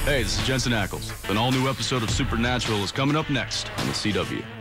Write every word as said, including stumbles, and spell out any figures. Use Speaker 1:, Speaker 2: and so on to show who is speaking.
Speaker 1: Hey, this is Jensen Ackles. An all-new episode of Supernatural is coming up next on the C W.